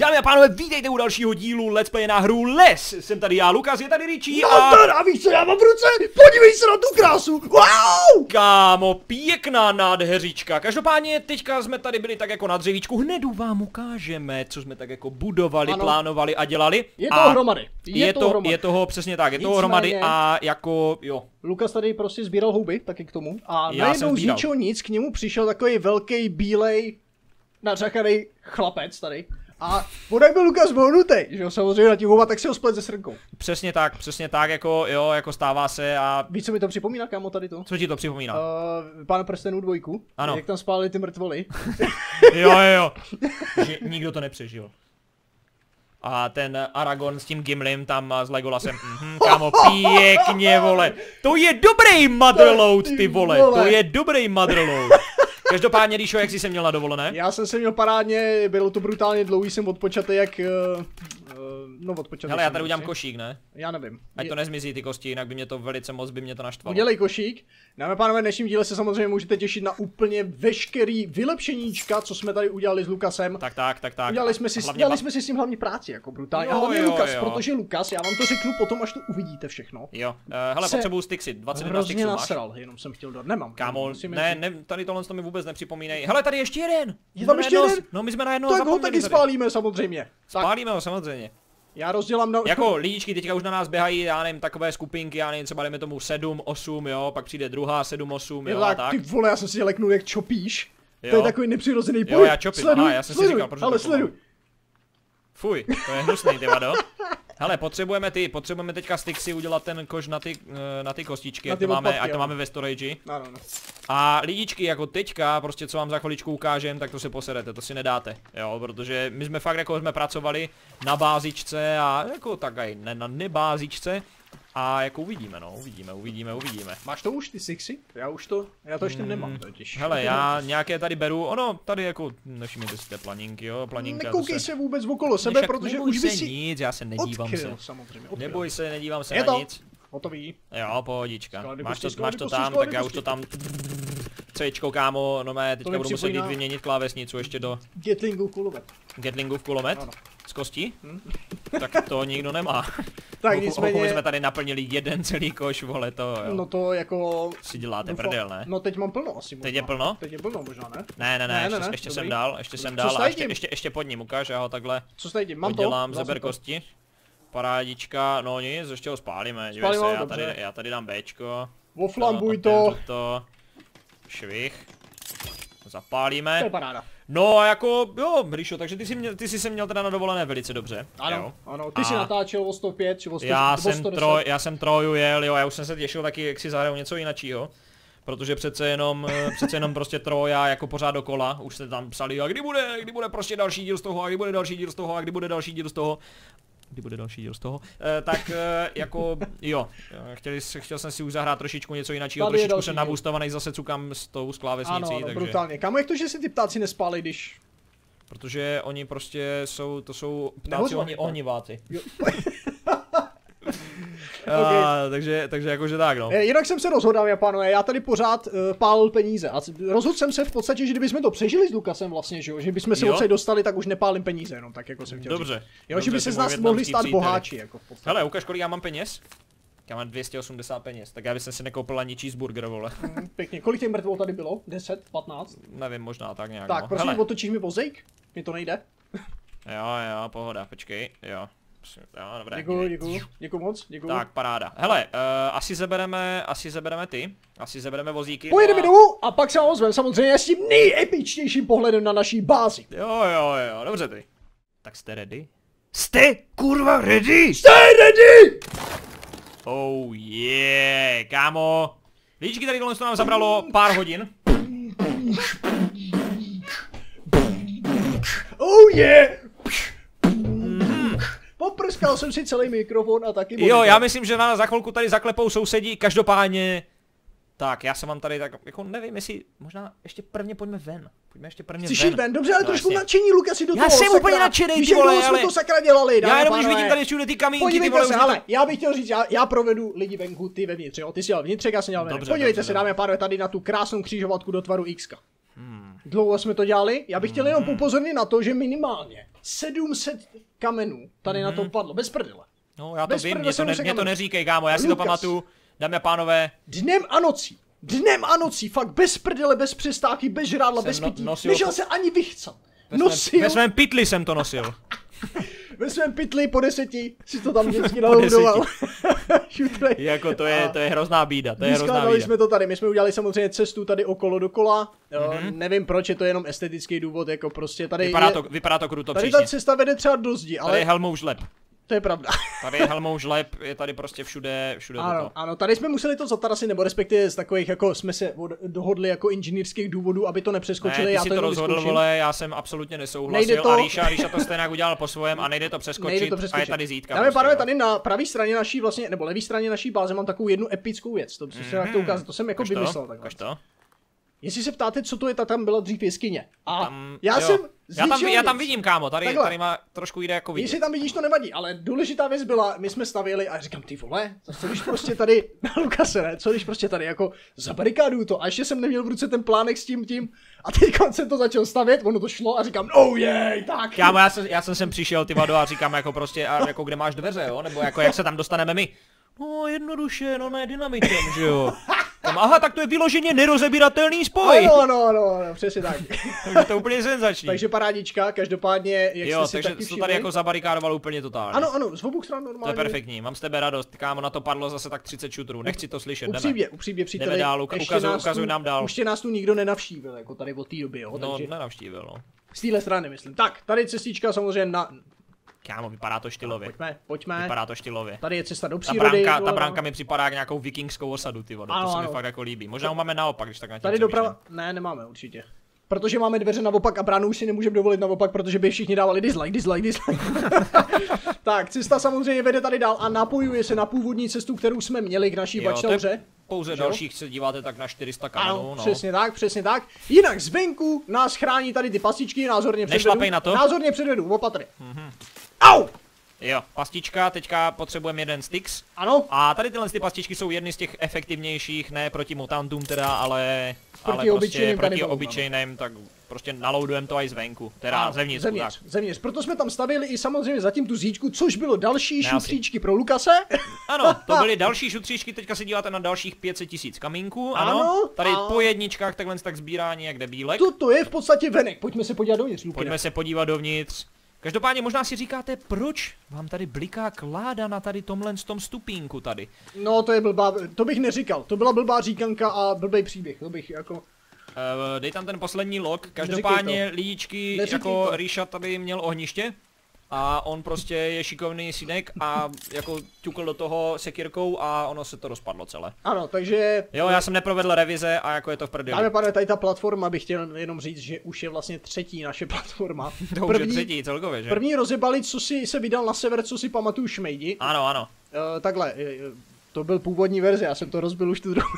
Dámy a pánové, vítejte u dalšího dílu Let's Play na hru Les. Jsem tady já, Lukas, je tady Richie a víš co já mám v ruce? Podívej se na tu krásu! Wow! Kámo, pěkná nádheřička. Každopádně teďka jsme tady byli tak jako na dřevíčku. Hned vám ukážeme, co jsme tak jako budovali, plánovali a dělali. Je to hromady. Je toho přesně tak, je toho hromady a jako jo. Lukas tady prostě sbíral houby, taky k tomu. A najednou z ničeho nic k němu přišel takový velký bílej nařakaný chlapec tady. A podaj byl Lukas vohnutej, že jo, samozřejmě na těch houba, tak si ho splet se srnkou. Přesně tak, jako jo, jako stává se a... Víš, co mi to připomíná, kámo, tady to? Co ti to připomíná? Pána prstenů 2. Ano. Jak tam spálili ty mrtvoly. jo. Že nikdo to nepřežil. A ten Aragorn s tím Gimlim tam s Legolasem, kámo, pěkně, vole. To je dobrý motherload, ty vole, to je dobrý motherload. Každopádně, Ríšo, jak jsi se měl na dovolené? Já jsem se měl parádně, bylo to brutálně dlouhý, jsem odpočatý jak... no odpočatý. Hele, já tady udělám košík, ne? Já nevím. Ať to nezmizí ty kosti, jinak by mě to velice moc naštvalo. Udělej košík. Dáme pánové, v dnešním díle se samozřejmě můžete těšit na úplně veškerý vylepšeníčka, co jsme tady udělali s Lukasem. Tak. Udělali jsme si s tím hlavní práci, jako brutálně. A hlavně Lukas, protože Lukas, já vám to řeknu potom, až to uvidíte všechno. Jo, hele, potřebuju stixy, 21 stixů máš. Nasral, jenom jsem chtěl dát, nemám. Kámo, ne, tady tohle to mi vůbec nepřipomínej. Hele, tady ještě jeden. Je tam ještě jeden? No, my jsme na jednoho zapomněli. Tak ho taky spálíme samozřejmě. Spálíme ho samozřejmě. Já rozdělám na... Jako lidičky teďka už na nás běhají, já nevím, takové skupinky, já nevím, třeba dejme tomu 7, 8, jo, pak přijde druhá 7, 8, jo, a tak. Ty vole, já jsem si leknul jak čopíš. Jo. To je takový nepřirozený pohyb. Jo, já čopím, aha, já jsem si říkal, proč ale sleduj. Fuj, to je hnusný, ty vado. Hele, potřebujeme teďka stixy udělat ten koš na ty kostičky, ať to máme ve storage. No. A lidičky, jako teďka, prostě co vám za chviličku ukážem, tak to si poserete, to si nedáte, jo, protože my jsme fakt jako jsme pracovali na bázičce a jako tak aj na nebázičce. A jako uvidíme, no, uvidíme. Máš to už ty sixy? Já to ještě nemám totiž. Hele, já nějaké tady beru, ono, tady jako, nevšimněte si té planinky, jo, planinka. Nekoukej se vůbec okolo sebe, protože už by si nic, já se nedívám se. Samozřejmě, neboj se, nedívám se na nic. Hotový. Jo, pohodička. Máš to tam, tak já už to tam... Cčko, kámo, no mé, teďka budu muset vyměnit klávesnicu ještě do... Gatlingův kulomet? Ano. Z kostí? Tak to nikdo nemá. Tak nicméně... My jsme tady naplnili jeden celý koš, vole, to jo. No to jako... Si děláte prdel, ne? No teď mám plno asi možná. Teď je plno? Teď je plno možná, ne? Ne, ještě jsem dál, a ještě pod ním, ukáž, já ho takhle co se mám podělám, zeber kosti. Parádička, no nic, ještě ho spálíme, dívej se, já tady dám Bčko. Oflambuj to. Švih. Zapálíme. To je paráda. No a jako, jo, Ríšo, takže ty jsi se měl teda na dovolené velice dobře. Ano, ty jsi natáčel o 105 či o 100, já jsem troju jel, jo, já už jsem se těšil taky, jak si zahraju něco jináčího. Protože přece jenom prostě troja jako pořád dokola, už se tam psali, a kdy bude prostě další díl z toho, a kdy bude další díl z toho, a kdy bude další díl z toho. Kdy bude další díl z toho, tak jako jo, chtěl jsem si už zahrát trošičku něco jiného, trošičku jsem nabustovaný, zase cukám s tou sklávěsnicí, takže... brutálně. Kámo, jak to, že si ty ptáci nespálí, když... Protože oni prostě jsou ptáci, oni ohniváci. Takže jakože tak, no. Jinak jsem se rozhodl, dámy a pánové, já tady pořád pálil peníze a rozhodl jsem se v podstatě, že kdybychom to přežili s Lukasem vlastně, že bychom se odsud dostali, tak už nepálím peníze, jenom tak jako jsem chtěl Dobře. říct. Jo, že by se z nás mohli stát boháči, jako v podstatě. Hele, ukaž, kolik já mám peněz? Já mám 280 peněz, tak já bych si nekoupil ani cheeseburger, vole. Pěkně, kolik těch mrtvol tady bylo? 10, 15? Nevím, možná tak nějak. Tak, no. prosím, otočíš mi vozejk? Mně to nejde. Jo, pohoda, počkej, jo. Jo, dobré. Děkuju moc, děkuju. Tak, paráda. Hele, asi zebereme vozíky. Pojedeme dolů a pak se ozvem samozřejmě s tím nejepičtějším pohledem na naší bázi. Jo, dobře ty. Tak jste ready? Jste kurva ready? Jste ready! Oh yeah, kámo. Líčky tady tohle nám zabralo pár hodin. Oh yeah! Poprskal jsem si celý mikrofon a taky... Jo, já myslím, že na za chvilku tady zaklepou sousedí, každopádně... Tak, já jsem vám tady tak, jako nevím, jestli možná ještě prvně pojďme ven. Chceš jít ven? Dobře, ale no, trošku nadšení, Lukasi, do toho. Já jsem úplně nadšenej, ty vole, ale... jsme to sakra dělali, já jenom už vidím tady všude ty kamínky, ty vole. Se, ale já bych chtěl říct, já provedu lidi venku, ty vevnitř, jo? Ty jsi dělal vnitřek, já jsem dělal ven. Podívejte se, dámy a pánové, tady na tu krásnou křížovatku do tvaru X. Dlouho jsme to dělali, já bych chtěl jenom upozornit na to, že minimálně 700 kamenů tady na tom padlo, bez prdele. No já to vím, mě to neříkej, kámo, já si to pamatuju, dámy a pánové. Dnem a nocí, fakt bez prdele, bez přestávky, bez žrádla, bez pití, nešel se ani vychcat. Ve svém pytli jsem to nosil. Ve svém pytli po 10 si to tam vždycky naloudoval. Jako to je hrozná bída, jsme to tady, my jsme udělali samozřejmě cestu tady okolo dokola. Nevím proč, je to jenom estetický důvod, jako prostě tady vypadá to kruto příšně. Tady ta cesta vede třeba do zdi, ale... Tady je helmou žleb. To je pravda. Tady je helmou žleb, je tady prostě všude toto. Ano, tady jsme museli to zatarasit, nebo respektive z takových, jako jsme se dohodli jako inženýrských důvodů, aby to nepřeskočili. Ne, ty si to rozhodl, vole, já jsem absolutně nesouhlasil a Ríša to stejně udělal po svém a nejde to přeskočit a je tady zítka. Dáme pánové, tady na pravé straně naší vlastně, nebo levé straně naší báze mám takovou jednu epickou věc, to se chtěl ukázat, to jsem jako vymyslel takhle. Jestli se ptáte, co to je, tam byla dřív jeskyně. A já tam vidím, kámo, tady má trošku jde jako vidět. Jestli tam vidíš, to nevadí, ale důležitá věc byla, my jsme stavěli a říkám, ty vole, co když prostě tady, Lukase, ne, co když prostě tady jako zabarikáduju to a ještě jsem neměl v ruce ten plánek s tím a teď jsem to začal stavět, ono to šlo a říkám, oh jej, tak. Kámo, já jsem sem přišel, ty vado, a říkám jako prostě, a jako kde máš dveře, jo, nebo jako jak se tam dostaneme my. No jednoduše, no ne dynamitem, že jo. Aha, tak to je vyloženě nerozebíratelný spoj. Ano, přesně tak. Takže to je úplně senzační. Takže parádička, každopádně, jak jste si taky takže to tady jako zabarikádoval úplně totálně. Ano, z obou stran normálně. To je perfektní, mám z tebe radost, kámo, na to padlo zase tak 30 šutrů, nechci to slyšet, upřímně příteli, jdeme dál, ukazuj nám dál. Už nás tu nikdo nenavštívil, jako tady od té doby, jo. No, nenavštívil, no. Z téhle strany, myslím. Tak, tady cestička samozřejmě na... Kámo, vypadá to stylově. Pojďme. Vypadá to stylově. Tady je cesta do přírody. Ta bránka mi připadá jak nějakou vikingskou osadu, ty vole. To se mi fakt jako líbí. Možná ho máme naopak, když tak na tím tady doprava... Ne, nemáme určitě. Protože máme dveře naopak a bránu už si nemůžeme dovolit naopak, protože by všichni dávali dislike. Tak, cesta samozřejmě vede tady dál a napojuje se na původní cestu, kterou jsme měli k naší bačtauře. Pouze dalších se díváte tak na 400 kamenů, no. Přesně tak. Jinak zvenku nás chrání tady ty pastičky, názorně předvedu. Nešlapej na to. Názorně předvedu, opatrně. Au! Jo, pastička, teďka potřebujeme jeden Styx. Ano. A tady tyhle ty pastičky jsou jedny z těch efektivnějších, ne proti mutantům teda, ale proti obyčejným, tak prostě naloudujeme to i zvenku, teda zevnitř. Proto jsme tam stavili i samozřejmě zatím tu zíčku, což bylo další šutříčky pro Lukase. Ano, to byly další šutříčky, teďka se díváte na dalších 500 000 kamínků, ano. Tady po jedničkách takhle tak sbírání jak debílek. To je v podstatě venek, pojďme se podívat dovnitř, Luky. Pojďme se podívat dovnitř. Každopádně možná si říkáte, proč vám tady bliká kláda na tady tomhle tom stupínku tady. No to je blbá, to bych neříkal, to byla blbá říkanka a blbej příběh, to bych jako... Dej tam ten poslední log, každopádně lidičky, jako Ríša tady měl ohniště. A on prostě je šikovný synek a jako ťukl do toho sekírkou a ono se to rozpadlo celé. Ano, takže... Jo, já jsem neprovedl revize a jako je to v prdeli. Dáme pane, tady ta platforma, bych chtěl jenom říct, že už je vlastně třetí naše platforma. To už je třetí celkově, že? První rozebali, co si se vydal na sever, co si pamatuju, Šmejdi. Ano. Takhle, to byl původní verze, já jsem to rozbil už tu druhou.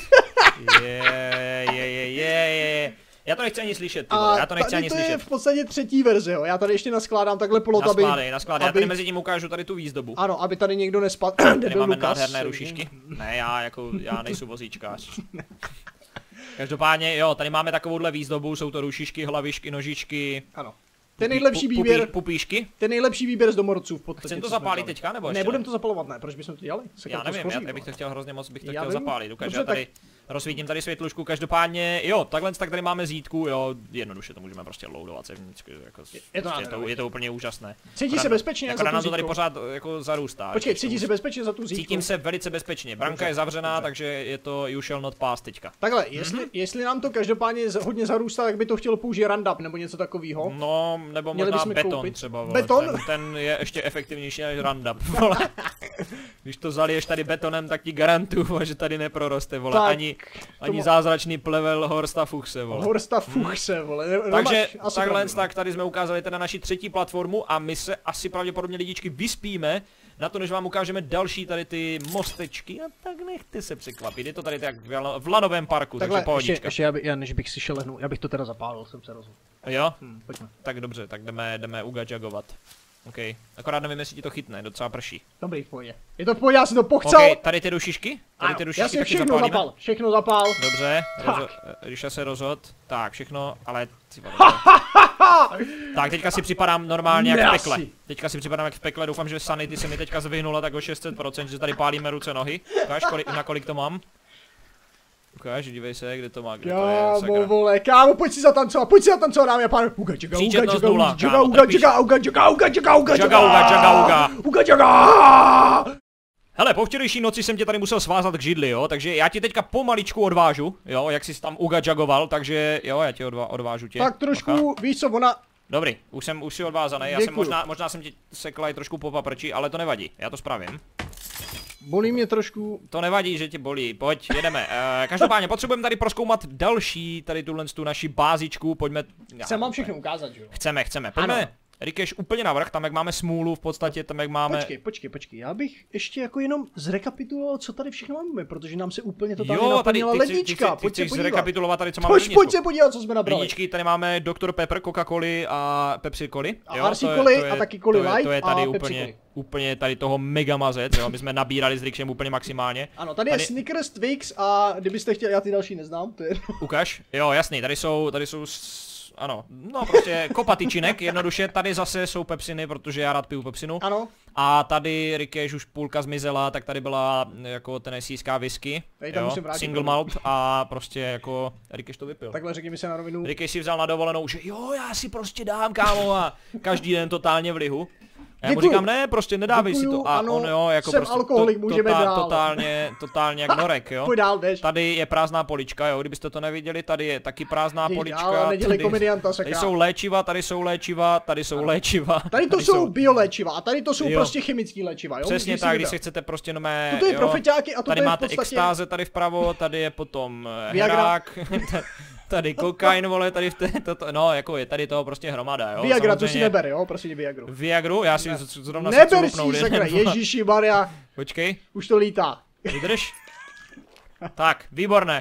Já to nechci ani slyšet, já to nechci ani slyšet. To je v podstatě třetí verze, jo. Já tady ještě naskládám takhle plot, Naskládej. Já tady mezi tím ukážu tady tu výzdobu. Ano, aby tady někdo nespadl. Tady máme nádherné rušičky. Ne, já nejsou vozíčkář. Každopádně, jo, tady máme takovouhle výzdobu, jsou to rušičky, hlavičky, nožičky. Ano. Ten nejlepší výběr. Pupíšky. Ten nejlepší výběr z domorodců v podstatě. Chcem to zapálit teďka, nebo ještě? Nebudem to zapalovat, ne, proč bychom to dělali? Já nevím, já bych to chtěl hrozně moc, bych to chtěl zapálit. Ukážu, já tady rozsvítím tady světlušku, každopádně, jo, takhle tak tady máme zítku, jo, jednoduše to můžeme prostě loadovat zevnitř, jako, je to úplně úžasné. Cítí se bezpečně jako nám to tady pořád jako zarůstá. Počkej, cítí se bezpečně za tu zítku? Cítím se velice bezpečně, branka je zavřená, takže je to you shall not pass teďka. Takhle, jestli nám to každopádně hodně zarůstá, tak by to chtělo použít Roundup nebo něco takového. No, nebo možná beton třeba, beton? Ten je ještě efektivnější než Roundup, vole. Když to zaliješ tady betonem, tak ti garantuju, že tady neproroste, vole, ani zázračný plevel Horsta Fuchse, vole. Horsta Fuchse, vole. Takže takhle, tak tady jsme ukázali teda naši třetí platformu a my se asi pravděpodobně lidičky vyspíme na to, než vám ukážeme další tady ty mostečky a tak nechte se překvapit, je to tady tak v lanovém parku, takže pohodička. Ještě já než bych si šel lehnout, já bych to teda zapálil, jsem se rozhodl. Jo? Pojďme. Tak dobře, tak jdeme ugadžagovat. OK, akorát nevím, jestli ti to chytne, docela prší. Dobrý, v pohodě. Je to v pohodě, já si to pochcel. OK, tady ty dušišky? Já si všechno zapál. Dobře, Ríša se rozhod. Tak, všechno, ale... Tak, teďka si připadám normálně jak v pekle. Teďka si připadám jak v pekle, doufám, že sanity se mi teďka zvyhnula tak o 600%, že tady pálíme ruce, nohy. Ukáž, na kolik to mám? Ukáž, dívej se, kde to má, kde to je, sakra. Vole, kámo, pojď si zatancovat, dámy a pánové. Uga, hele, po včerejší noci jsem tě tady musel svázat k židli, jo, takže já ti teďka pomaličku odvážu, jo, jak jsi tam ugadžagoval, takže jo, já tě odvážu tě. Tak trošku, víš co, ona... Dobrý, už si odvázaný, já jsem možná jsem ti sekla i trošku po paprči, ale to nevadí, já to spravím. Bolí mě trošku. To nevadí, že tě bolí, pojď, jedeme. Každopádně potřebujeme tady prozkoumat další, tady tu naši bázičku, pojďme. Chceme vám všechno ukázat, jo? Chceme, pojďme. Rikeš úplně navrch, tam jak máme smůlu v podstatě, tam jak máme... Počkej, já bych ještě jako jenom zrekapituloval, co tady všechno máme, protože nám se úplně totálně naplnila lednička. Pojď se podívat. Zrekapitulovat tady, co máme ledničku. Pojď se podívat, co jsme nabrali. Ledničky, tady máme Dr. Pepper, Coca-Coly a Pepsi Coly. A RC Coly a taky Coly Light to je tady a Pepsi úplně tady toho mega mazec, jo, my jsme nabírali s Rikšem úplně maximálně. Ano, tady je Snickers, Twix a kdybyste chtěli, já ty další neznám, to je... Ukaž, jo, jasný, tady jsou ano, no prostě kopa tyčinek, jednoduše, tady zase jsou pepsiny, protože já rád piju pepsinu. Ano. A tady Rikeš už půlka zmizela, tak tady byla jako tenesijská whisky, jo, single malt a prostě jako Rikeš to vypil. Takhle řekni mi se na rovinu. Rikeš si vzal na dovolenou, že jo, já si prostě dám, kámo, a každý den totálně v lihu. Já mu říkám, ne, prostě nedávej si to. A ano, on jo, jako jsem prostě alkoholik, můžeme dál. Totálně jak norek, jo. Pojď dál, jdeš. Tady je prázdná polička, jo, kdybyste to neviděli, tady je taky prázdná polička. Tady jsou léčiva, tady jsou léčiva, tady jsou léčiva. Tady to jsou bioléčiva a tady to jsou prostě chemický léčiva, jo. Přesně tak, když se chcete prostě nomé, toto je profeťáky a tady máte extáze tady vpravo, tady je potom herák. Tady kokain, vole, tady v této, no, jako je tady toho prostě hromada, jo. Viagra, to si neber, jo, prosím Viagru. Viagru, já si zrovna si neber si, sakra, Ježíši Maria. Počkej. Už to lítá. Vydrž. Tak, výborné.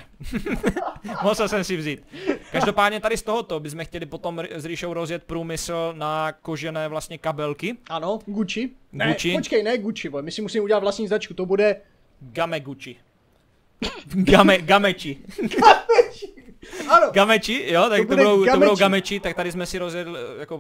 Musel jsem si vzít. Každopádně tady z tohoto bychom chtěli potom s Ríšou rozjet průmysl na kožené vlastně kabelky. Ano, Gucci. Ne, počkej, ne Gucci, my si musíme udělat vlastní značku, to bude... Game Gucci. Gameči. Ano. Gameči, jo, tak to budou gameči, tak tady jsme si rozjedli.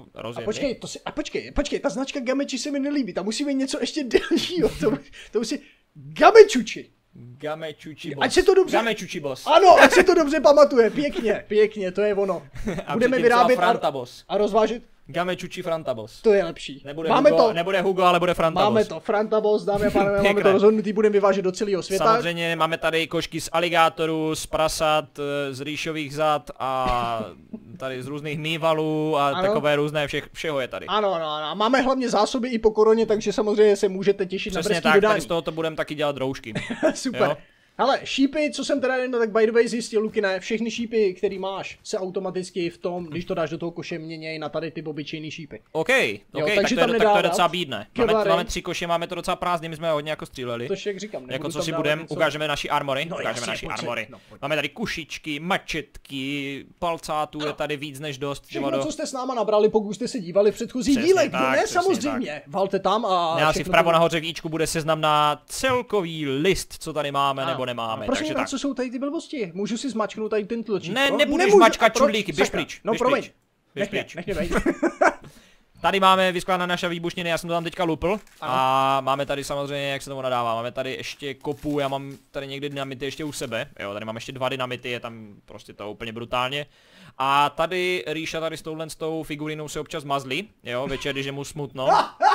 A počkej, ta značka Gameči se mi nelíbí, tam musíme něco ještě delšího, to musí... Gamečuči. Gamečuči boss. Ať se to dobře... Gamečuči boss. Ano, ať se to dobře pamatuje, pěkně, to je ono. Budeme vyrábět a rozvážet. Gamečuči Frantabos. To je lepší. Nebude Hugo, ale bude Frantabos. Máme to, Frantabos, dámy a pánové, máme to rozhodnutý, budeme vyvážet do celého světa. Samozřejmě máme tady košky z aligátorů, z prasat, z rýšových zad a tady z různých mývalů a takové různé, všeho je tady. Ano, máme hlavně zásoby i po koroně, takže samozřejmě se můžete těšit na brzký dodání. Přesně tak, tady z tohoto budeme taky dělat roušky. Super. Jo? Hele, šípy, co jsem teda jenom tak by the way zjistil, Lukine, všechny šípy, který máš, se automaticky v tom, když to dáš do toho koše, měněj na tady ty obyčejný šípy. OK, tak to je docela bídné. Máme 3 koše, máme to docela prázdný, my jsme hodně jako stříleli. To jak říkám, jako co si budeme, ukážeme naši armory, Máme tady kušičky, mačetky, palcátů je tady víc než dost. Všechno, co jste s náma nabrali, pokud jste se dívali v předchozích dílech, ne samozřejmě, valte tam a... Asi vpravo nahoře v íčku bude seznam na celkový list, co tady máme nebo nemáme. Prosím, tak co jsou tady ty blbosti? Můžu si zmačknout tady ten tlačítko? Ne, nebudeš mačkat čudlíky, běž pryč. No promiň. Nech mě bejt. Tady máme vyskládané naše výbušniny, já jsem to tam teďka lupl. A máme tady samozřejmě, jak se tomu nadává, máme tady ještě kopu, já mám tady někdy dynamity ještě u sebe. Jo, tady mám ještě 2 dynamity, je tam prostě to úplně brutálně. A tady Ríša tady s tou figurinou se občas mazlí, jo, večer, když je mu smutno.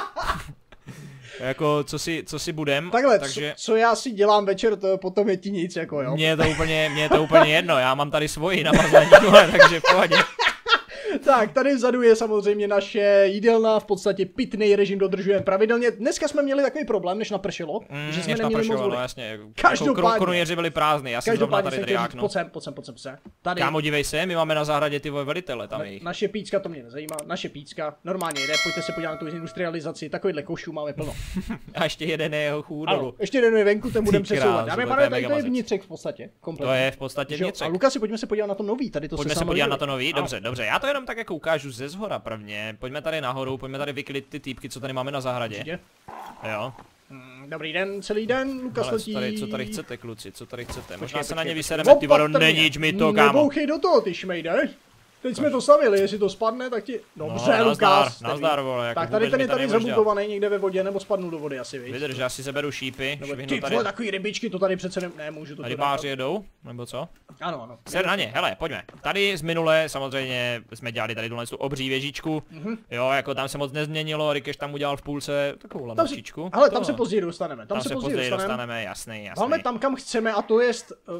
Jako, co si budem, takhle, takže... co já si dělám večer, to potom je ti nic, jako jo. Mně je to úplně jedno, já mám tady svoji namazlení, takže v pohodě. Tak, tady vzadu je samozřejmě naše jídelna, v podstatě pitný režim dodržujeme pravidelně. Dneska jsme měli takový problém, než napršelo, že jsme neměli moc vody. No jasně, každopádně. Kroněři byli prázdný, já jsem zrovna tady triáknul. Pojď sem. Tady. Kámo, dívej se, my máme na zahradě ty velitele tam jejich. Naše pícka, to mě nezajímá, naše pícka, normálně jde, pojďte se podívat na tu industrializaci, takovýhle košů máme plno. A ještě jeden je jeho chůdolu. Ještě jeden je venku, ten budeme přesouvat. Dáme pánové, tady to je vnitřek v podstatě, kompletně. To je v podstatě vnitřek. A Lukáši, pojďme se podívat na to nový, tady to pojďme se podívat na to nový, dobře, já to jenom tak jako ukážu ze zhora prvně. Pojďme tady nahoru, pojďme tady vyklit ty týpky, co tady máme na zahradě. Určitě. Jo. Dobrý den, celý den, Lukas letí. Co tady chcete, kluci, co tady chcete? Možná se na ně vysereme, ty vado, neníč mi to, kámo. Nebouchej do toho, ty šmejde. Teď jsme to stavili, jestli to spadne, tak ti... Dobře, no, Lukas. Nazdar, vole, jako tak tady ten je tady zabukovaný někde ve vodě, nebo spadnul do vody asi, víš. Vydrž, já si seberu šípy, ty vole, takový rybičky, to tady přece nemůžu to. Rybáři jedou, nebo co? Ano, ano. Ser na ně, hele, pojďme. Tady z minule samozřejmě jsme dělali tady tu obří věžičku. Jo, jako tam se moc nezměnilo, Rikeš tam udělal v půlce takovou lanovčičku. Ale tam se později dostaneme, tam se později dostaneme, jasný. Máme tam kam chceme a to je...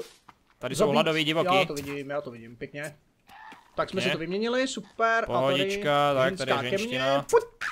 Tady jsou hladový divoký. Já to vidím, pěkně. Tak jsme si to vyměnili, super. Pohodička, tak tady je ženština.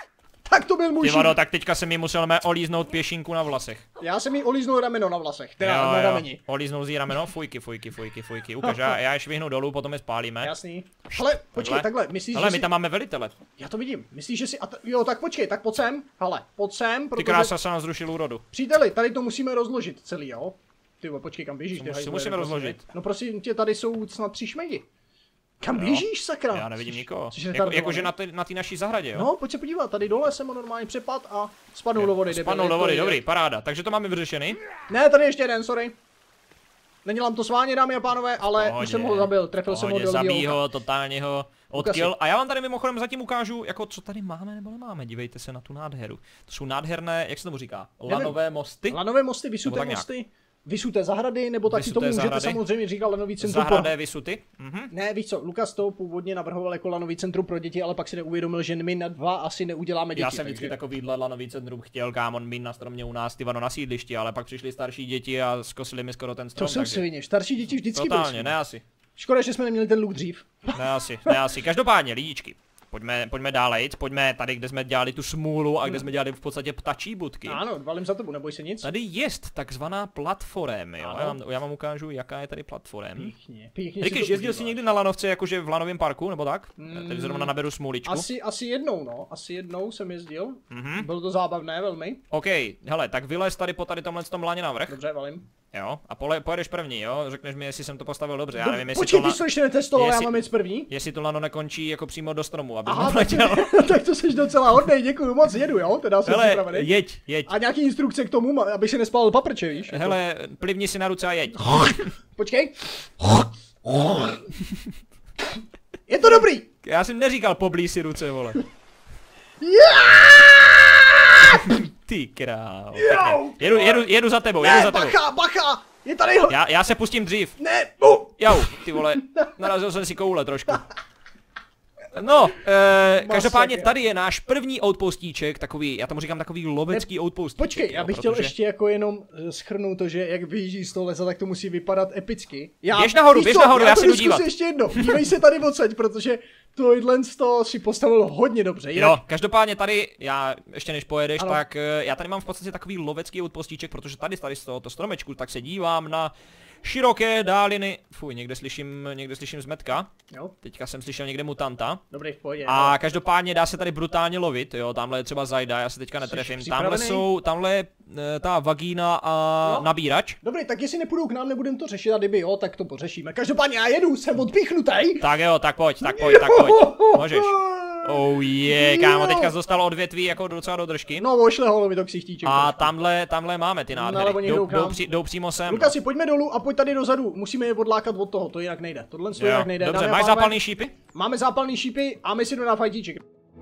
Tak to byl můj šíp. Tak teďka jsem mi musel olíznout pěšinku na vlasech. Já jsem jí olíznul rameno na vlasech, teda na rameni. Olíznul jí rameno, fujky. Ukaž, já je švihnu dolů, potom je spálíme. Jasný. Ale počkej, takhle, myslíš, že my tam máme velitele. Já to vidím, myslíš, že si, jo, tak počkej, tak pojď sem, hele, pojď sem, protože... Ty krása se nám zrušil úrodu. Příteli, tady to musíme rozložit celý, jo? Ty počkej, kam běžíš? To musíme rozložit. No prosím tě, tady jsou snad 3 šmejdi. Kam běžíš, sakra? Já nevidím nikoho. Jakože na té naší zahradě, jo? No, pojď se podívat, tady dole jsem normálně přepad a spadnul do vody. Spadnul do vody, dobrý, paráda. Takže to máme vyřešený. Ne, tady ještě jeden, sorry. Nedělám to sváně, dámy a pánové, ale už jsem ho zabil, trefil jsem ho do zabij ho, totálně ho odkill. A já vám tady mimochodem zatím ukážu, jako co tady máme nebo nemáme. Dívejte se na tu nádheru. To jsou nádherné, jak se tomu říká, lanové mosty. Lanové mosty, vysuté mosty. Vysuté zahrady, nebo taky tomu můžete samozřejmě říkat lanový centrum. Zahradé vysuty? Ne, víš co, Lukas to původně navrhoval jako lanový centrum pro děti, ale pak si neuvědomil, že my na 2 asi neuděláme děti. Já jsem vždycky takovýhle lanový centrum chtěl, kámo, mít na stromě u nás, Tivano, na sídlišti, ale pak přišli starší děti a zkosili mi skoro ten strom. To jsou svině, starší děti vždycky byly. Totálně, ne asi. Škoda, že jsme neměli ten luk dřív. Ne asi. Každopádně, lidičky. Pojďme dále, pojďme tady, kde jsme dělali tu smůlu a kde jsme dělali v podstatě ptačí budky. Ano, valím za tebou, neboj se nic. Tady jest takzvaná platform, jo. Já vám ukážu, jaká je tady platform. Pěkně. Říkáš, jezdil jsi někdy na lanovce, jakože v lanovém parku, nebo tak? Tady zrovna naberu smůličku. Asi jednou, no. Asi jednou jsem jezdil. Bylo to zábavné velmi. OK, hele, tak vylez tady po tady tomhle laně navrch. Dobře, valím. Jo, a pojedeš první, jo? Řekneš mi, jestli jsem to postavil dobře, já nevím, jestli počkej, ty jsi to ještě netestoval, já mám jít první? Jestli to lano nekončí jako přímo do stromu, aby tak to jsi docela hodnej, děkuju moc, jedu, jo? Teda jsem připravený. Jeď. A nějaký instrukce k tomu, abych si nespálil paprče, víš? Hele, plivni si na ruce a jeď. Počkej. Je to dobrý! Já jsem neříkal poblíž si ruce, vole. Ty král. Jedu za tebou, jedu za tebou. Bacha! Je tady já se pustím dřív. Ne, Jau, ty vole, narazil jsem si koule trošku. No, každopádně tady je náš první outpostíček, takový, já tomu říkám takový lovecký outpostíček. Počkej, já bych chtěl ještě jako jenom shrnout to, že jak vyjíždí z toho lesa, tak to musí vypadat epicky. Běž nahoru, já se jdu dívat. Ještě jednou, dívej se tady odsaď, protože tohle z toho si postavil hodně dobře. Jo, každopádně tady, já ještě než pojedeš, tak já tady mám v podstatě takový lovecký outpostíček, protože tady z tohoto stromečku, tak se dívám na široké dáliny. Fuj, někde slyším zmetka. Jo. Teďka jsem slyšel někde mutanta. Dobrý, pojď. A každopádně dá se tady brutálně lovit, jo, tamhle je třeba zajda, já se teďka netrefím. Tamhle je ta vagína a nabírač. Dobrý, tak jestli nepůjdou k nám, nebudem to řešit, a kdyby jo, tak to pořešíme. Každopádně já jedu, jsem odpíchnutej. Tak jo, tak pojď. Můžeš. Oh yeah, kámo, teďka dostal odvětví jako docela do držky. No, vošle holovi to ksichtíček. A tamhle máme ty nádhery. Jdou přímo sem. Lukasi, pojďme dolů a pojď tady dozadu. Musíme je odlákat od toho, to jinak nejde. Tohle to jinak nejde. Dobře, máš zápalný šípy? Máme zápalný šípy a my si jdu na fajtíček.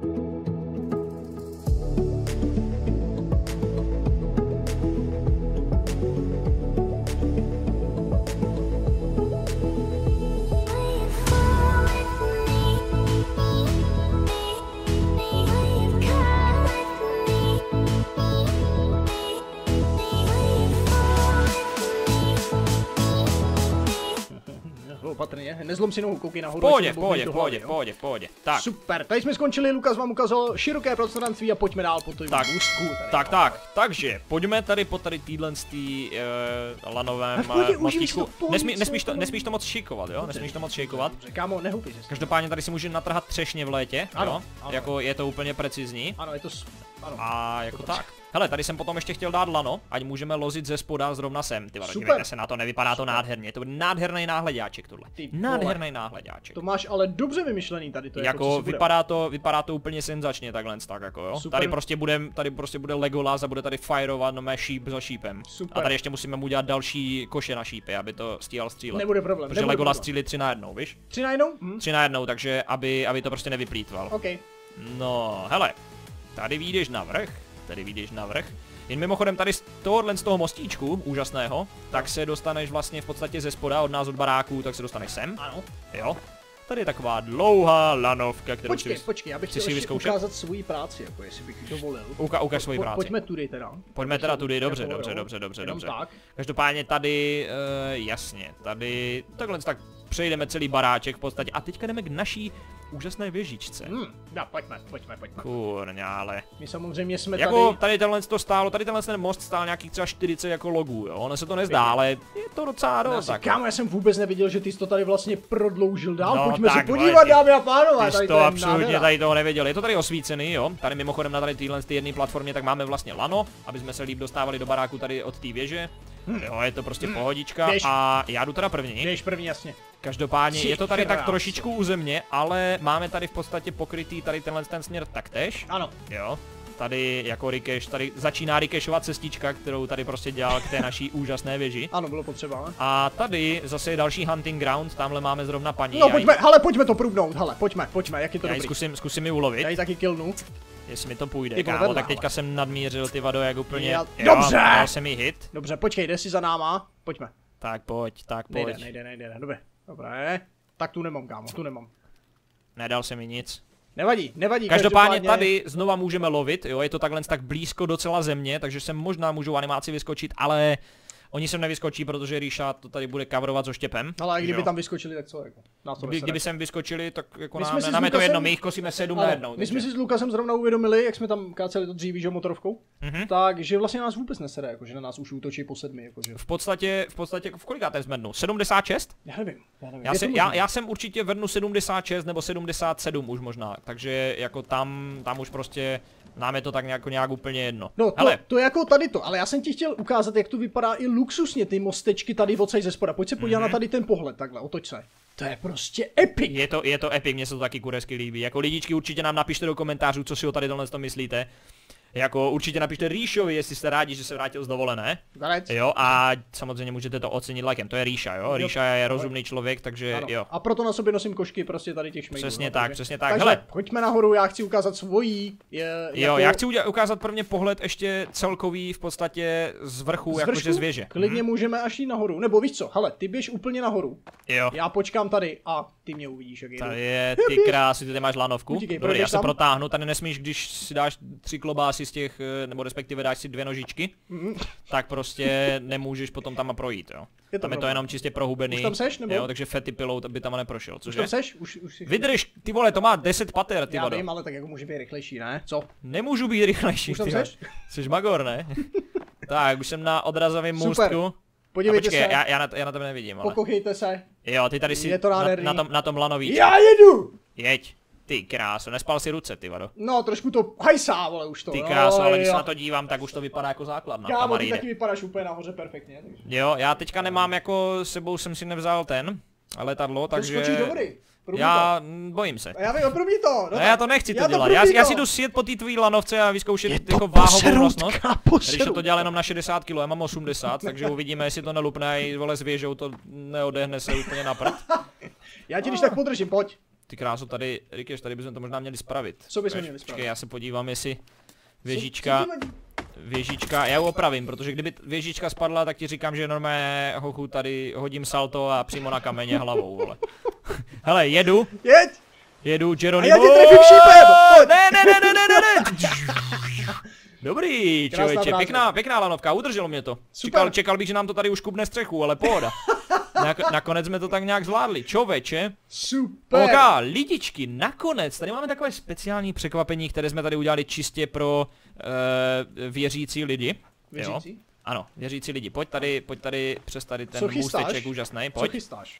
Opatrně, nezlom si nohu, koukej nahoru. V pohodě. Tak. Super, tady jsme skončili, Lukas vám ukázal široké prostranství a pojďme dál po tom úzku. Takže pojďme tady po tady týhle lanovém mostíčku. Nesmíš to moc šejkovat, jo? Nesmíš to moc šejkovat. Kámo, nehupíš se. Každopádně tady si můžeme natrhat třešně v létě, ano, jo? Jako je to úplně precizní. Ano, je to A jako tak. Hele, tady jsem potom ještě chtěl dát lano, ať můžeme lozit ze spoda zrovna sem. Ty vole, dívejte se na to, nevypadá to nádherně. To bude nádherný náhledáček tohle. Nádherný náhledáček. To máš ale dobře vymyšlený tady to. Jako vypadá to úplně senzačně takhle tak jako jo. Super. Tady prostě bude Legolas a bude tady fireovat no mé šíp za šípem. Super. A tady ještě musíme mu dělat další koše na šípy, aby to stíhal střílet. Nebude problém. Protože Legolas střílí 3 na 1, víš? 3 na 1? 3 na 1, takže aby to prostě nevyplýtval. OK. No, hele. Tady vyjdeš na vrch. Jen mimochodem tady z toho mostíčku úžasného, tak se dostaneš vlastně v podstatě ze spoda od nás od baráků, tak se dostaneš sem. Ano. Jo. Tady je taková dlouhá lanovka, kterou Počkej, já bych chtěl ještě ukázat svoji práci, jako jestli bych dovolil. Ukaž svoji práci. Pojďme tudy teda. Pojďme teda tudy, dobře. Tak. Každopádně tady, jasně, tady, tak přejdeme celý baráček v podstatě a teďka jdeme k naší úžasné věžičce. Pojďme. Kurňa, ale. My samozřejmě jsme jako tady tenhle most stál nějakých třeba 40 jako logů, jo. Ono se to nezdá, ale je to docela dost. Tak. Kámo, já jsem vůbec neviděl, že ty jsi to tady vlastně prodloužil dál. No, pojďme se podívat, dámy a pánové. Ty jsi to absolutně tady toho nevěděl. Je to tady osvícený, jo. Tady mimochodem na tady téhle jedné platformě tak máme vlastně lano, aby jsme se líp dostávali do baráku tady od té věže. Jo, je to prostě pohodička a já jdu teda první. Jdeš první, jasně. Každopádně je to tady tak trošičku u země, ale máme tady v podstatě pokrytý tady ten směr taktéž. Ano. Jo. Tady jako Rikeš, tady začíná Rikešova cestička, kterou tady prostě dělal k té naší úžasné věži. Ano, bylo potřeba. A tady zase je další hunting ground, tamhle máme zrovna paní. No pojďme to průbnout, hele, pojďme, jak je to dobrý. Zkusím ji ulovit. Já ji taky killnu. Jestli mi to půjde, kámo, tak teďka jsem nadmířil ty vado jak úplně. Dobře! Dal jsem jí hit. Dobře, počkej, jde si za náma, pojďme. Tak pojď. Nejde, dobré. Tak tu nemám, kámo, tu nemám. Nedal jsem mi nic. Nevadí. Každopádně tady znova můžeme lovit, jo, je to takhle tak blízko docela země, takže sem možná můžou animáci vyskočit, ale oni sem nevyskočí, protože Ríša to tady bude coverovat so štěpem. Ale kdyby tam vyskočili, tak co jako? Kdyby sem vyskočili, tak jako nám je to jedno, my jich kosíme 7 na 1. My jsme si s Lukasem zrovna uvědomili, jak jsme tam káceli to dříví, že motorovkou, takže vlastně nás vůbec nesere, jakože na nás už útočí po 7, jakože. V podstatě v kolikáté jsme dnu? 76? Já nevím. Já jsem určitě ve dnu 76 nebo 77 už možná, takže jako tam už prostě nám je to tak nějak úplně jedno. No to jako tady to, ale já jsem ti chtěl ukázat, jak to vypadá i luxusně ty mostečky tady odsaď ze spoda. Pojď se podívat na tady ten pohled, takhle, otoč se. To je prostě epic. Je to epic, mně se to taky kuresky líbí. Jako lidičky určitě nám napište do komentářů, co si o tady tohle myslíte. Jako určitě napište Ríšovi, jestli jste rádi, že se vrátil z dovolené. Jo, a samozřejmě můžete to ocenit lajkem. To je Ríša, jo. Ríša je rozumný člověk, takže ano. Jo. A proto na sobě nosím košky prostě tady těch šmejdů. Přesně tak. Takže hele, pojďme nahoru, já chci ukázat svojí. Já chci ukázat prvně pohled ještě celkový v podstatě z vrchu, jakože z věže. Klidně můžeme až jít nahoru, nebo víš co, hele, ty běž úplně nahoru. Jo. Já počkám tady a ty mě uvidíš, jak jedu. Tady je, ty krásy, ty máš lanovku. Dobrý, já se protáhnu, tady nesmíš, když si dáš 3 klobásy z těch, nebo respektive dáš si 2 nožičky, tak prostě nemůžeš potom tam projít, jo. Tam je to jenom čistě prohubený. Už tam seš, nebo? Jo, takže fatty pillow by tam neprošel, cože? Už tam seš? Už vydrž, ty vole, to má 10 pater, ty vado. Já vím, ale tak jako může být rychlejší, ne? Co? Nemůžu být rychlejší, už tam seš? Jsi magor, ne? Tak, už jsem na odrazovém můstku. Podívejte počkej, se. Já na tebe nevidím, ale. Pokochejte se. Jo, ty tady si na tom lanoví. Já jedu! Jeď. Ty kráso, nespal si ruce, ty vado. No, trošku to hajsá, vole, už to. Ty kráso, ale když se na to dívám, tak už to vypadá jako základna. Kámo, ty taky vypadáš úplně nahoře perfektně. Takže. Jo, já teďka nemám jako, sebou jsem si nevzal letadlo, takže. Skočíš do vody. Já bojím se. A já vím, probí to. No já to nechci to dělat. Já si jdu sjet po té tvojí lanovce a vyzkoušet jako váhovou nosnost. Když to dělal jenom na 60 kg, já mám 80, takže uvidíme, jestli to nelupne a i vole s věžou to neodehne se úplně na prd. Já ti když tak podržím, pojď. Ty kráso, tady, Rikeš, tady bychom to možná měli spravit. Co bychom měli spravit? Počkej, já se podívám, jestli věžička, já ji opravím, protože kdyby věžička spadla, tak ti říkám, že normálně hochu tady hodím salto a přímo na kameně hlavou, vole. Hele, jedu. Jedu, Geronimo. A já tě trefím šípem, pojď. Ne. Dobrý, člověče, pěkná lanovka, udrželo mě to. Čekal bych, že nám to tady už kubne střechu, ale pohoda. Nakonec jsme to tak nějak zvládli, člověče. Super. Ok, lidičky, nakonec, tady máme takové speciální překvapení, které jsme tady udělali čistě pro věřící lidi. Věřící? Jo? Ano, věřící lidi, pojď tady přes tady ten můsteček úžasný, pojď. Co chystáš?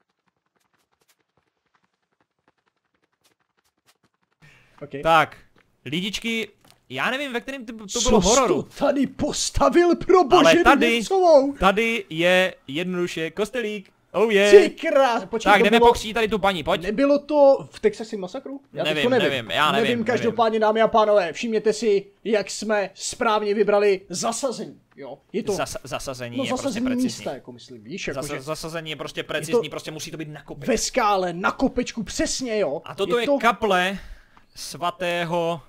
Okay. Tak, Lidičky, já nevím, ve kterém to bylo hororu. Co tady postavil pro bože tady je jednoduše kostelík. Oh yeah. Ty krás, počkej, tak jdeme pokřít tady tu paní, pojď. Nebylo to v Texasi masakru? Já nevím, každopádně dámy a pánové, všimněte si, jak jsme správně vybrali zasazení, jo? Je to... Zasazení no, je prostě precizní. Místa, jako myslím, víš, jako zasazení je prostě precizní, prostě musí to být na kopečku. Ve skále, na kopečku, přesně, jo. A toto je kaple svatého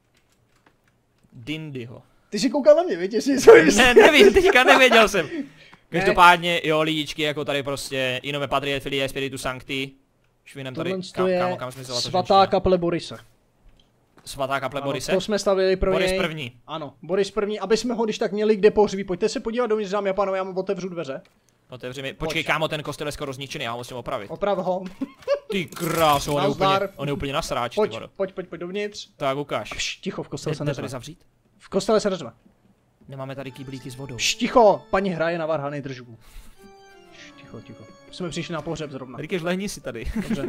Dindyho. Ty jsi koukal na mě, víš, jestli Ne, nevím, teďka nevěděl jsem. Každopádně, jo, lidičky, jako tady prostě Inome Patrie Filie Spiritu Sancti. Švinem tady, kam jsme vzala to svatá kaple Borise. Svatá kaple Borise? To jsme stavili pro Boris něj. první. Ano, Boris první, aby jsme ho když tak měli kde pohřbít. Pojďte se podívat dovnitř, dámy a pánové, já mu otevřu dveře. Otevři mi, počkej kámo, ten kostel je skoro zničený, já ho musím opravit. Oprav ho. Ty krásu, on je úplně nasráč. Pojď dovnitř. Tak ukáž. Ticho, v kostele se neřve. Zavřít? V kostele se neřve. Nemáme tady kýblíky s vodou. Ticho, paní hraje na varhaný držbu. Ticho. Jsme přišli na pohřeb zrovna. Rikež, lehni si tady. Dobře.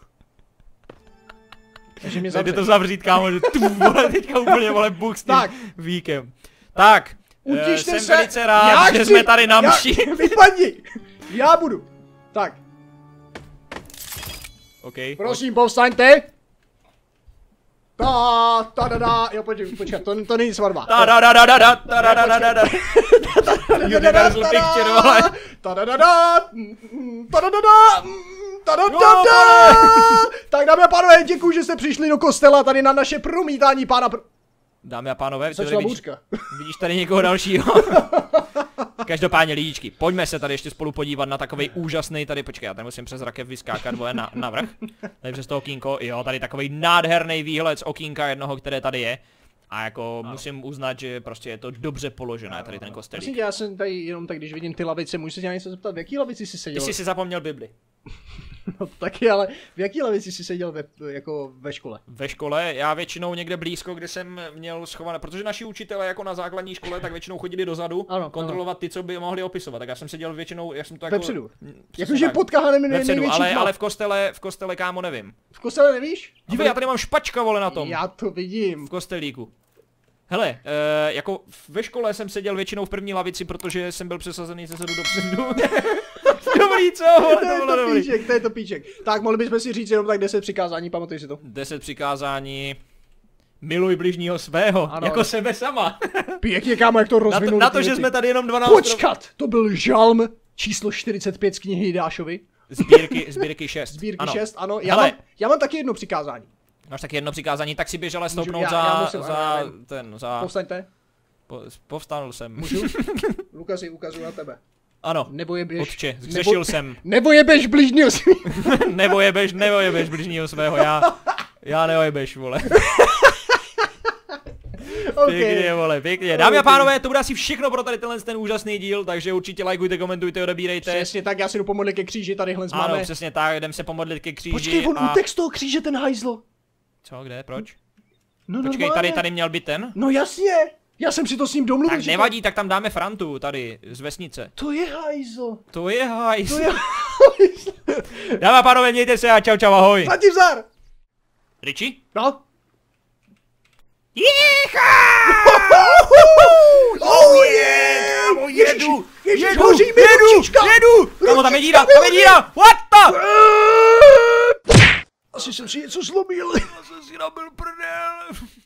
Takže mě zavřít. Jde to zavřít, kámo, že tu vole, teďka úplně vole bůh s tím víkem. Tak, jsem velice rád, že jsme tady na mši. Vypadni! Já budu. Tak. OK. Prosím, povstaňte. Jo, počkej, to není svatba. Universal Picture, vole. Tak dámy a pánové, děkuji, že jste přišli do kostela tady na naše promítání pána Dámy a pánové, vidíš tady někoho dalšího. Každopádně lidičky, pojďme se tady ještě spolu podívat na takovej úžasný tady, počkej, já tady musím přes rakev vyskákat, vole, na vrch. Tady přes to okýnko, jo, tady takovej nádherný výhled z okýnka jednoho, které tady je. A jako musím uznat, že prostě je to dobře položené tady ten kostelík. Myslím, já jsem tady jenom tak, když vidím ty lavice, můžu se tě něco zeptat, v jaký lavici jsi seděl? Ty jsi si zapomněl Bibli. No taky, ale v jaký lavici jsi seděl jako ve škole? Ve škole? Já většinou někde blízko, kde jsem měl schované, protože naši učitelé jako na základní škole tak většinou chodili dozadu kontrolovat ty, co by mohli opisovat. Tak já jsem seděl většinou, já jsem to jako... Vepředu. Jakože pod kahanem největší ale v kostele kámo nevím. V kostele nevíš? Dívej, já tady mám špačka vole na tom. Já to vidím. V kostelíku. Hele, jako ve škole jsem seděl většinou v první lavici, protože jsem byl přesazený ze zadu dopředu. Dobrý, co? To je to píček. Tak mohli bychom si říct jenom tak 10 přikázání, pamatuj si to. 10 přikázání. Miluj bližního svého, ano, jako sebe sama. Pěkně kámo, jak to rozvinul. Na to, že jsme tady jenom 12. Počkat, to byl žalm číslo 45 z knihy Jidášovi. Sbírky 6. Sbírky 6, ano. Já mám taky jedno přikázání. Máš taky jedno přikázání, tak si běž ale stoupnout za... Povstaňte. Povstanul jsem. Můžu? Lukáši, ukazuju na tebe. Ano, otče, zřešil jsem. Nebo jebeš bližního svého. nebo jebeš bližního svého, já neojebeš, vole. Pěkně, vole, pěkně. Dámy a pánové, to bude asi všechno pro tady ten úžasný díl, takže určitě lajkujte, komentujte, odebírejte. Přesně tak, já si jdu pomodlit ke kříži, tadyhle máme. Ano, přesně tak, jdem se pomodlit ke kříži. Počkej, on utek z toho kříže, ten hajzlo. Co, kde, proč? No, počkej, tady měl být ten? No jasně, já jsem si to s ním domluvil. Tak nevadí, tak tam dáme Frantu, tady, z vesnice. To je hajzlo. To je hajzlo. Dámy a pánové, mějte se a čau, ahoj. Zatím zar. Richie? No? Jícha! Oh yeah! Jedu! Kamo, tam je díra! What the? Asi jsem si něco zlomil. Já jsem si nabil prdel.